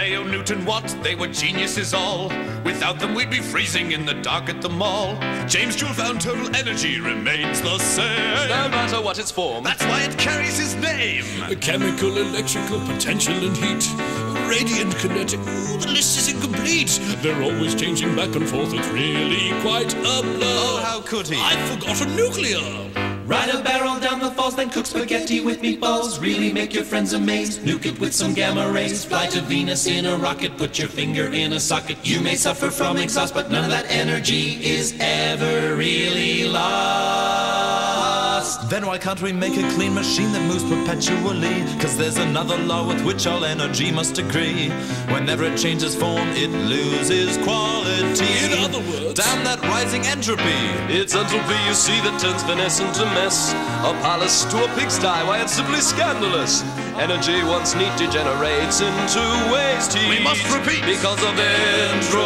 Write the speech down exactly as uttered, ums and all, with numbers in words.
Galileo, Newton, Watt, they were geniuses all. Without them we'd be freezing in the dark at the mall. James Joule found total energy remains the same. No matter what its form. That's why it carries his name. A chemical, electrical, potential and heat. Radiant, kinetic, ooh, the list is incomplete. They're always changing back and forth, it's really quite a blur. Oh, how could he? I've forgotten nuclear. Ride a barrel down the falls, then cook spaghetti with meatballs. Really make your friends amazed. Nuke it with some gamma rays. Fly to Venus in a rocket. Put your finger in a socket. You may suffer from exhaust, but none of that energy is ever really lost. Then why can't we make a clean machine that moves perpetually? Cause there's another law with which all energy must agree. Whenever it changes form, it loses quality. In other words, damn that rising entropy. It's entropy, you see, that turns finesse into mess. A palace to a pigsty, why it's simply scandalous. Energy once neat degenerates into waste heat. We must repeat. Because of entropy.